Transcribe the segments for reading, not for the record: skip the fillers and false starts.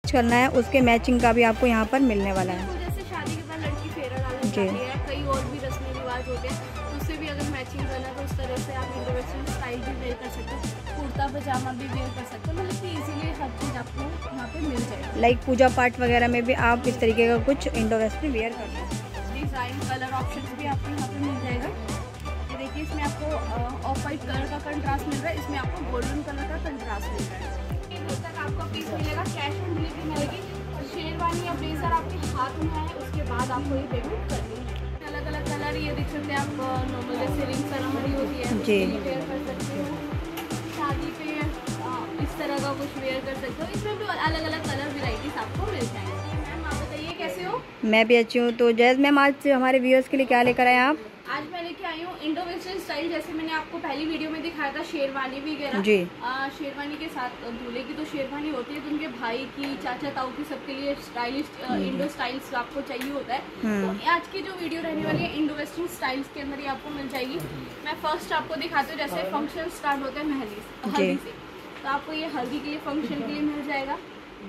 करना है उसके मैचिंग का भी आपको यहाँ पर मिलने वाला है। जैसे शादी के बाद लड़की फेरा डालने जाती है, कई और भी रस्में रिवाज होते हैं, तो उससे भी अगर मैचिंग करना है तो उस तरह से आप इंडो वेस्टर्न स्टाइल भी वेयर कर सकते हो, कुर्ता पजामा भी वेयर कर सकते हो, मतलब कि इजीली हर चीज़ आपको यहाँ पे मिल जाएगी। लाइक पूजा पाठ वगैरह में भी आप इस तरीके का कुछ इंडो वेस्टर्न वेयर कर सकते हैं। डिज़ाइन कलर ऑप्शन भी आपको यहाँ पे मिल जाएगा। ये देखिए इसमें आपको ऑफ वाइट कलर का कंट्रास्ट मिल रहा है, इसमें आपको गोल्डन कलर का कंट्रास्ट मिल रहा है। घर तक आपको पीस मिलेगा, कैश ऑन डिलीवरी मिलेगी। शेरवानी या ब्लेजर आपके हाथ में है, उसके बाद आपको ये पेमेंट करनी है। अलग अलग कलर ये देख सकते हैं आप, नॉर्मल जैसे रिंग सेरेमनी होती है जी, वेयर कर सकते हो, शादी पे इस तरह का कुछ वेयर कर सकते हो। इसमें भी अलग अलग कलर वेराइटीज आपको मिल जाएंगे। मैम आप बताइए कैसे हो? मैं भी अच्छी हूँ। तो जैज मैम आज हमारे व्यूअर्स के लिए क्या लेकर आए आप? आज मैं लेके आई हूँ इंडो वेस्टर्न स्टाइल, जैसे मैंने आपको पहली वीडियो में दिखाया था शेरवानी वगैरह जी। शेरवानी के साथ दूल्हे की तो शेरवानी होती है, तो उनके भाई की, चाचा ताऊ की, सबके लिए स्टाइलिश इंडो स्टाइल्स आपको चाहिए होता है। तो आज की जो वीडियो रहने वाली है इंडो वेस्टर्न स्टाइल्स के अंदर ही आपको मिल जाएगी। मैं फर्स्ट आपको दिखाती हूँ, जैसे फंक्शन स्टार्ट होता है हल्दी से, तो आपको ये हल्दी के लिए फंक्शन के लिए मिल जाएगा,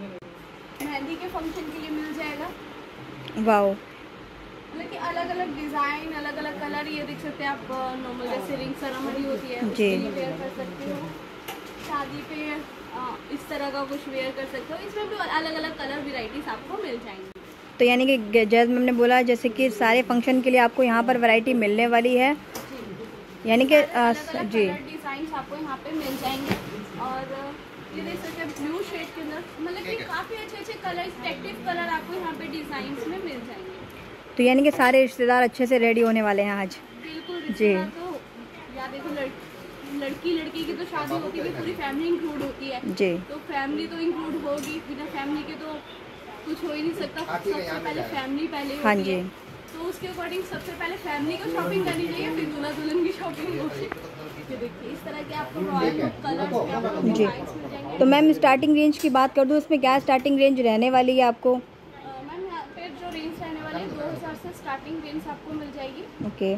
मेहंदी के फंक्शन के लिए मिल जाएगा। वाओ, मतलब कि अलग अलग डिजाइन, अलग अलग कलर ये देख सकते हैं आप, नॉर्मल जैसे रिंग सेरेमनी होती है उसके लिए वेयर कर सकते हो, शादी पे इस तरह का कुछ वेयर कर सकते हो। इसमें भी अलग अलग कलर वेराइटीज आपको मिल जाएंगी। तो यानी कि जैज मैम ने बोला जैसे कि सारे फंक्शन के लिए आपको यहाँ पर वैरायटी मिलने वाली है, यानी कि जी डिजाइन आपको यहाँ पे मिल जाएंगे। और ये देख सकते हैं ब्लू शेड के अंदर, मतलब कि काफी अच्छे अच्छे कलर, एक्टिव कलर आपको यहाँ पे डिजाइन में मिल जाएंगे। तो यानी कि सारे रिश्तेदार अच्छे से रेडी होने वाले हैं आज। बिल्कुल जी। तो या देखो लड़की की तो शादी होती है, पूरी फैमिली इंक्लूड होती है जी, तो फैमिली तो इंक्लूड होगी, बिना फैमिली के तो कुछ हो ही नहीं सकता। सबसे पहले फैमिली पहले हाँ होती जी है, तो उसके अकॉर्डिंग सबसे पहले फैमिली को शॉपिंग करनी चाहिए, फिर दूल्हा दुल्हन की शॉपिंग होती है। देखिए इस तरह के आपको रॉयल कलर्स में आपको जी। डिजाइन्स मिल जाएंगे। तो मैम स्टार्टिंग रेंज की बात कर दूँ, इसमें क्या स्टार्टिंग रेंज रहने वाली है आपको? मैम यहाँ पे जो रेंज रहने वाली है 2000 से स्टार्टिंग रेंज आपको मिल जाएगी। ओके,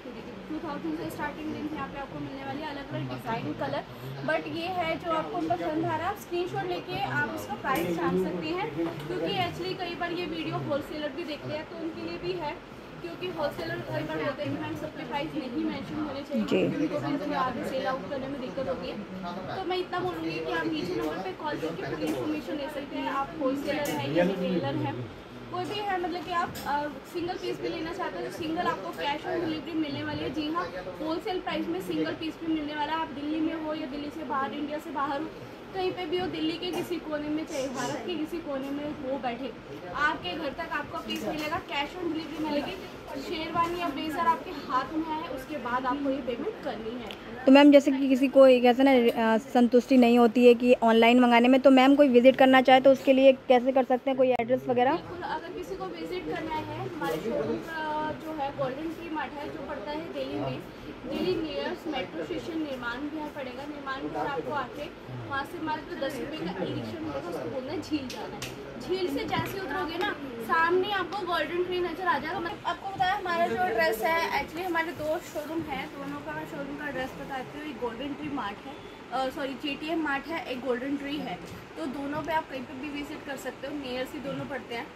2000 से स्टार्टिंग रेंज यहाँ पे आपको मिलने वाली है, अलग अलग डिज़ाइन कलर। बट ये है जो आपको पसंद आ रहा है, आप स्क्रीनशॉट लेके आप इसका प्राइस जान सकते हैं, क्योंकि एक्चुअली कई बार ये वीडियो होलसेलर भी देखते हैं, तो उनके लिए भी है, क्योंकि होलसेलर कई बार होते हैं कि मैम सबके प्राइस नहीं मेंशन होने चाहिए, उनको भी इसमें आगे सेल आउट करने में दिक्कत होती है। तो मैं इतना बोलूँगी कि आप नीचे नंबर पे कॉल करके पूरी इन्फॉर्मेशन ले सकते हैं। आप होलसेलर हैं या रिटेलर हैं, कोई भी है, मतलब कि आप सिंगल पीस भी लेना चाहते हो तो सिंगल आपको कैश ऑन डिलीवरी मिलने वाली है। जी हाँ, होलसेल प्राइस में सिंगल पीस भी मिलने वाला है। आप दिल्ली में हो या दिल्ली से बाहर, इंडिया से बाहर हो, कहीं पे भी हो, दिल्ली के किसी कोने में, चाहे भारत के किसी कोने में हो बैठे, आपके घर तक आपका पीस मिलेगा, कैश ऑन डिलीवरी मिलेगी। शेरवानी या ब्लेजर आपके हाथ में है, उसके बाद आपको ये पेमेंट करनी है। तो मैम जैसे कि किसी को कैसे ना संतुष्टि नहीं होती है कि ऑनलाइन मंगाने में, तो मैम कोई विजिट करना चाहे तो उसके लिए कैसे कर सकते हैं, कोई एड्रेस वगैरह? बिल्कुल, अगर किसी को विजिट करना है, हमारे शोरूम का जो है गोल्डन ट्री मार्ट है, जो पड़ता है दिल्ली में, दिल्ली नियर्स मेट्रो स्टेशन निर्माण विहार पड़ेगा। निर्माण विहार आपको आके वहाँ से मात्र 10 रुपये का ई रिक्शा मिलेगा, उसको बोलना है झील जाना है। झील से जैसे उतरोगे ना, सामने आपको गोल्डन ट्री नजर आ जाएगा। मतलब आपको बताया हमारा जो एड्रेस है, एक्चुअली हमारे 2 शोरूम है, दोनों का मैं शोरूम का एड्रेस बताती हूँ। एक गोल्डन ट्री मार्ट है, सॉरी JTM मार्ट है, एक गोल्डन ट्री है, तो दोनों पे आप कहीं पे भी विजिट कर सकते हो, नियर से दोनों पड़ते हैं।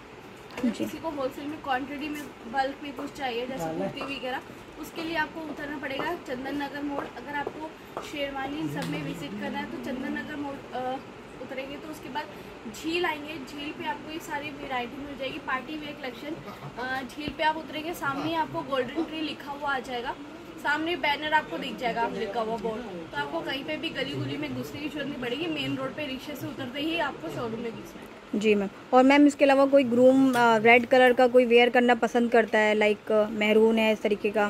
अगर किसी को होलसेल में क्वांटिटी में बल्क में कुछ चाहिए, जैसे कुर्ती वगैरह, उसके लिए आपको उतरना पड़ेगा चंदन नगर मोड़। अगर आपको शेरवानी इन सब में विजिट करना है तो चंदन नगर मोड़ उतरेंगे, तो उसके बाद झील आएंगे। झील पे आपको ये सारी वेराइटी मिल जाएगी, पार्टी वेयर कलेक्शन। झील पे आप उतरेंगे, सामने आपको गोल्डन ट्री लिखा हुआ आ जाएगा, सामने बैनर आपको दिख जाएगा, आप लिखा हुआ बोर्ड, तो आपको कहीं पे भी गली गुली में घुसने की जरूरत नहीं पड़ेगी। मेन रोड पे रिक्शे से उतरते ही आपको शोरूम में घुसना है। जी मैम। और मैम इसके अलावा कोई ग्रूम रेड कलर का कोई वेयर करना पसंद करता है, लाइक मैरून है इस तरीके का?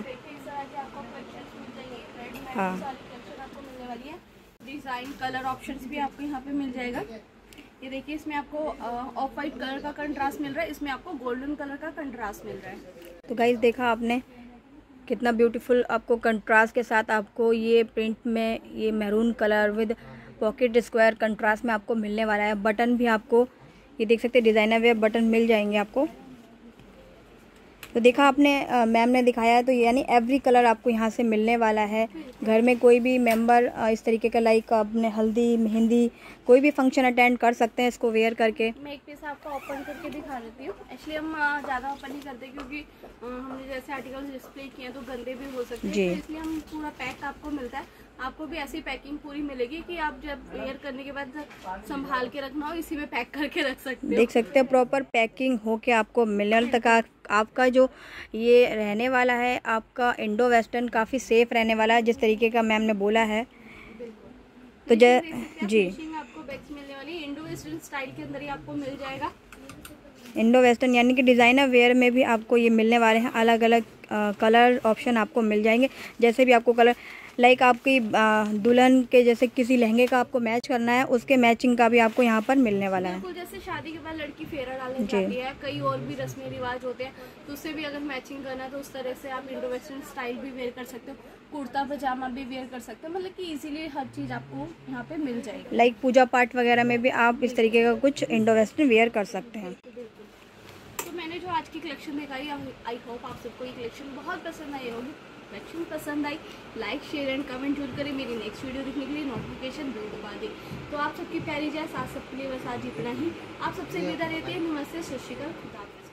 हाँ, आपको मिलने वाली है, डिजाइन कलर ऑप्शंस भी आपको यहाँ पे मिल जाएगा। ये देखिए इसमें आपको ऑफ वाइट कलर का कंट्रास्ट मिल रहा है, इसमें आपको गोल्डन कलर का कंट्रास्ट मिल रहा है। तो गाइस देखा आपने कितना ब्यूटीफुल आपको कंट्रास्ट के साथ आपको ये प्रिंट में ये maroon colour with pocket square contrast में आपको मिलने वाला है। बटन भी आपको ये देख सकते हैं, डिज़ाइनर वेयर बटन मिल जाएंगे आपको। तो देखा आपने, मैम ने दिखाया है, तो यानी एवरी कलर आपको यहाँ से मिलने वाला है। घर में कोई भी मेंबर इस तरीके का लाइक अपने हल्दी मेहंदी कोई भी फंक्शन अटेंड कर सकते हैं इसको वेयर करके। मैं एक पीस आपको ओपन करके दिखा देती हूँ। एक्चुअली हम ज़्यादा ओपन नहीं करते क्योंकि हमने जैसे आर्टिकल्स डिस्प्ले किए हैं तो गंदे भी हो सकते हैं, तो इसलिए हम पूरा पैक आपको मिलता है। आपको भी ऐसी पैकिंग पूरी मिलेगी कि आप जब वेयर करने के बाद संभाल के रखना हो इसी में पैक करके रख सकते हो। देख सकते हैं प्रॉपर पैकिंग होके आपको मिलने तक आपका जो ये रहने वाला है आपका इंडो वेस्टर्न काफ़ी सेफ रहने वाला है, जिस तरीके का मैम ने बोला है। तो जी आपको बैग्स मिलने वाली इंडो वेस्टर्न स्टाइल के अंदर ही आपको मिल जाएगा। इंडो वेस्टर्न यानी कि डिज़ाइनर वेयर में भी आपको ये मिलने वाले हैं। अलग अलग कलर ऑप्शन आपको मिल जाएंगे, जैसे भी आपको कलर लाइक आपकी दुल्हन के जैसे किसी लहंगे का आपको मैच करना है उसके मैचिंग का भी आपको यहाँ पर मिलने वाला है। जैसे शादी के बाद लड़की फेरा डालने जाती है, कई और भी रस्में रिवाज होते हैं, तो उससे भी अगर मैचिंग करना है तो उस तरह से आप इंडो वेस्टर्न स्टाइल भी वेयर कर सकते हो, कुर्ता पजामा भी वेयर कर सकते हो, मतलब कि इजीली हर चीज़ आपको यहाँ पे मिल जाएगी। लाइक पूजा पाठ वगैरह में भी आप इस तरीके का कुछ इंडो वेस्टर्न वेयर कर सकते हैं। तो मैंने जो आज की कलेक्शन दिखाई, आई होप आप सबको ये कलेक्शन बहुत पसंद आई होगी। कलेक्शन पसंद आई, लाइक शेयर एंड कमेंट जरूर करें। मेरी नेक्स्ट वीडियो देखने के लिए नोटिफिकेशन बेल दबा दें। तो आप सबकी प्यारी जय साथ सबके लिए बस आज इतना ही। आप सबसे विदा लेते हैं। नमस्ते, सत श्री अकाल, खुदा हाफिज़।